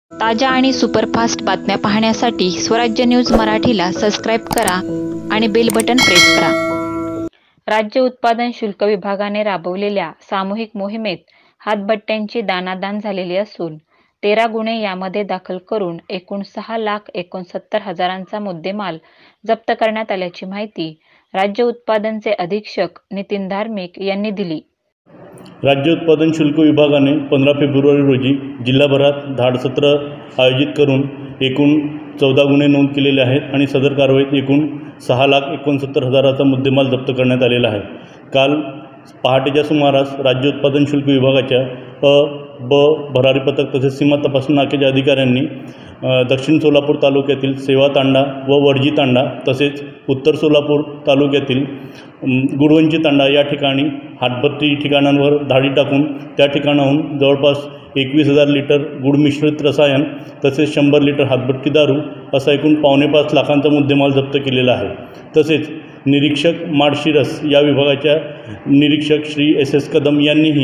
ताज्या आणि सुपरफास्ट बातम्या पाहण्यासाठी स्वराज्य न्यूज मराठीला सबस्क्राईब करा आणि बेल बटन प्रेस करा। राज्य उत्पादन शुल्क विभागाने राबवलेल्या सामूहिक मोहिमेत हातभट्ट्यांची दाणादाण झालेली असून 13 गुन्हे यामध्ये दाखल करून एकूण 6,69,000चा मुद्देमाल जप्त करण्यात आल्याची माहिती राज्य उत्पादनचे अधीक्षक नितीन धार्मिक यांनी दिली। राज्य उत्पादन शुल्क विभागाने 15 फेब्रुवारी रोजी जिल्हाभरात धाडसत्र आयोजित करून एकूण 14 गुन्हे नोंद केलेले आहेत आणि सदर कारवाईत एकूण 6,69,000चा मुद्देमाल जप्त करण्यात आलेला आहे। काल पहाटेच्या सुमारास राज्य उत्पादन शुल्क विभागाच्या ब भरारी पथक तसेच सीमा तपासणी नाक्याच्या अधिकाऱ्यांनी दक्षिण सोलापूर तालुक्यातील सेवा तांडा व वडजी तांडा तसेच उत्तर सोलापूर तालुक्यातील गुडवंची तांडा या ठिकाणी हातभट्टी ठिकाणांवर धाडी टाकून त्या ठिकाणाहून जवळपास 21,000 लिटर गुड मिश्रित रसायन तसेच 100 लिटर हातभट्टी दारू असा एकूण 5.25 लाखांचा मुद्देमाल जप्त केलेला आहे। तसेच निरीक्षक माळशिरस या विभागाच्या निरीक्षक श्री SS कदम यांनीही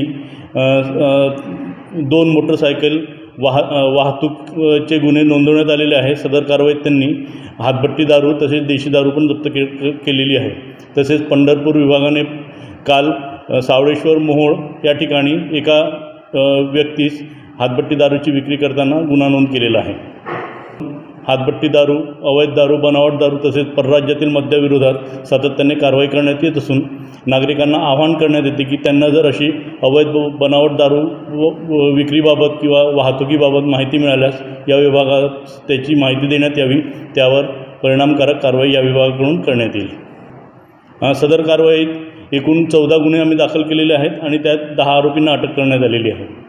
2 मोटरसायकल वाहतूकचे गुन्हे नोंदवण्यात आलेले आहे। सदर कारवाईत त्यांनी हातभट्टी दारू तसेच देशी दारू पण जप्त केलेली आहे। तसेच पंढरपूर विभागाने काल सावळेश्वर मोहोळ या ठिकाणी एका व्यक्तीस हातभट्टी दारूची विक्री करताना गुन्हा नोंद केलेला आहे। हातभट्टी दारू, अवैध दारू, बनावट दारू तसेच परराज्यातील मद्याविरोधात सातत्याने कारवाई करण्यात येत असून नागरिकांना आवाहन करण्यात येते की त्यांना जर अशी अवैध बनावट दारू विक्रीबाबत किंवा वाहतुकीबाबत माहिती मिळाल्यास या विभागात त्याची माहिती देण्यात यावी, त्यावर परिणामकारक कारवाई या विभागाकडून करण्यात येईल। सदर कारवाईत एकूण 14 गुन्हे आम्ही दाखल केलेले आहेत आणि त्यात 10 आरोपींना अटक करण्यात आलेली आहे।